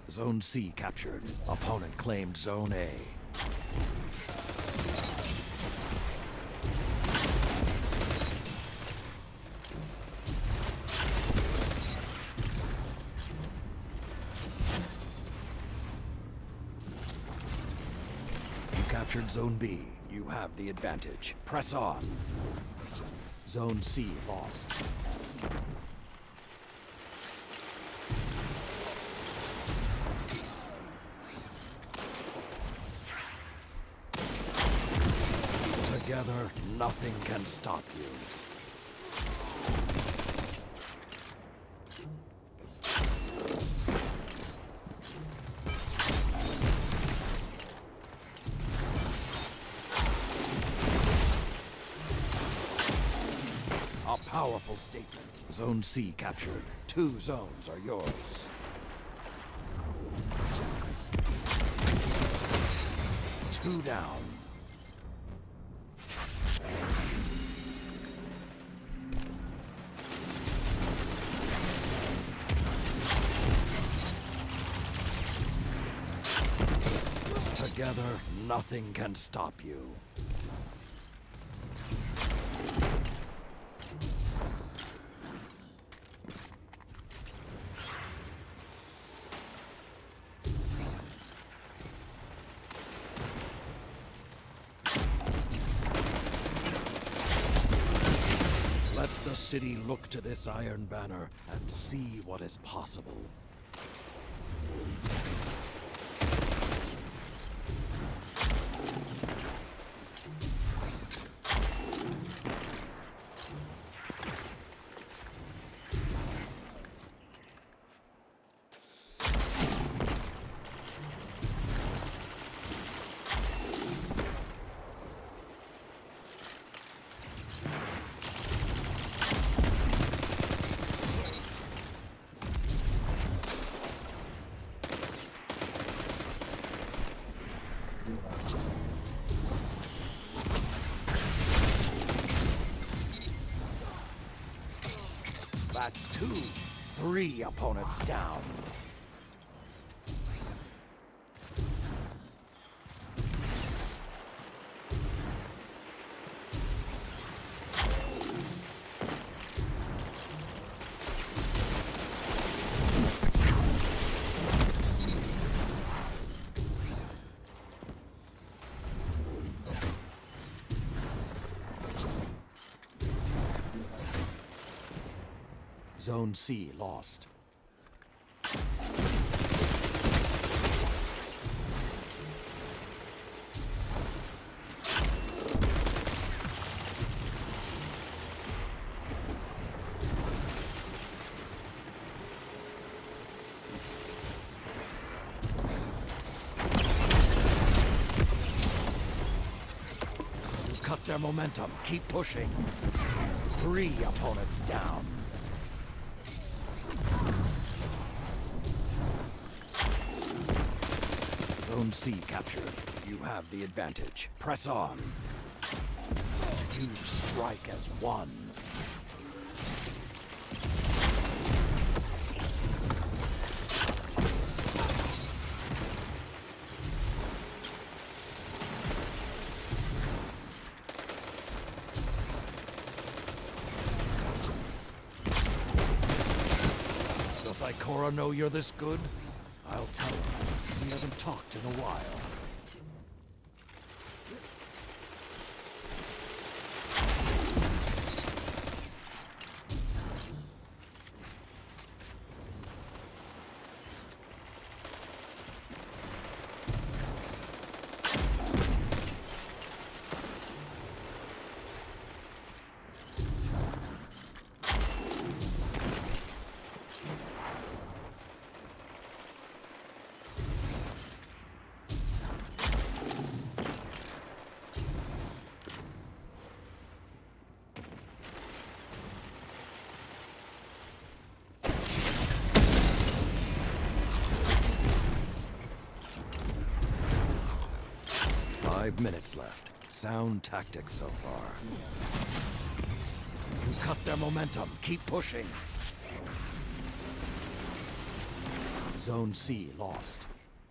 Zone C captured. Opponent claimed Zone A. You captured Zone B. You have the advantage. Press on. Zone C lost. Together, nothing can stop you. A powerful statement. Zone C captured. 2 zones are yours. Two down. Together, nothing can stop you. Let the city look to this Iron Banner and see what is possible. That's 2. 3 opponents down. Zone C lost. You cut their momentum. Keep pushing. 3 opponents down. Zone C captured. You have the advantage. Press on. You strike as one. Does Ikora know you're this good? I'll tell her. We haven't talked in a while. Minutes left. Sound tactics so far. You cut their momentum. Keep pushing. Zone C lost.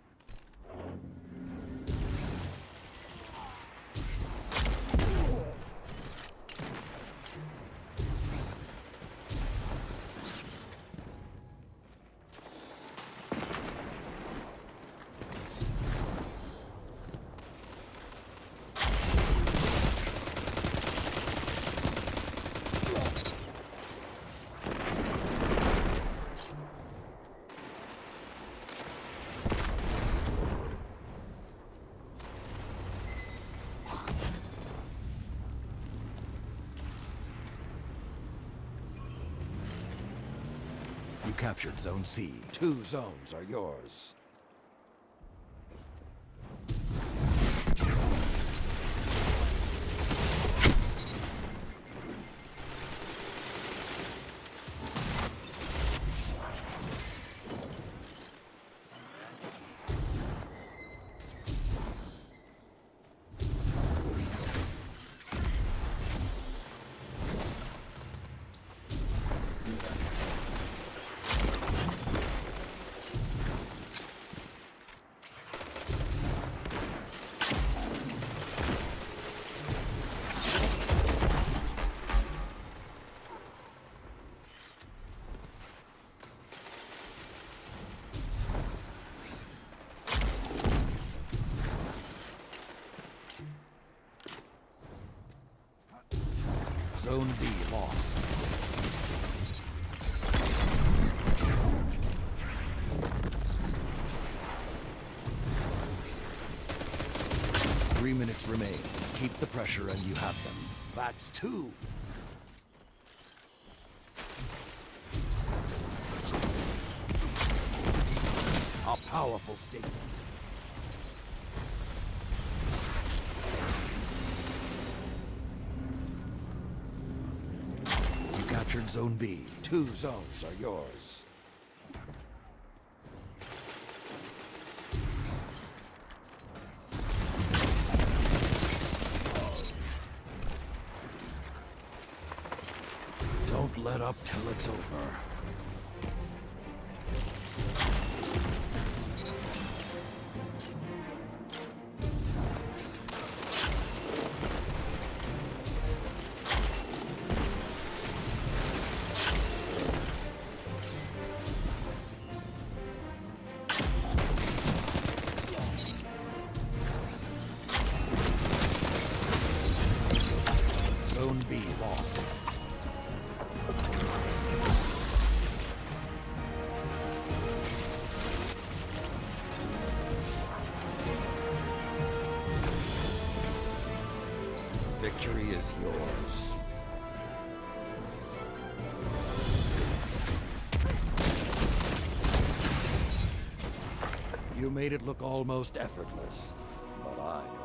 You captured Zone C. 2 zones are yours. Zone B lost. Three minutes remain. Keep the pressure and you have them. That's 2. A powerful statement. Captured Zone B. 2 zones are yours. Don't let up till it's over. Zone B lost. Victory is yours. You made it look almost effortless, but I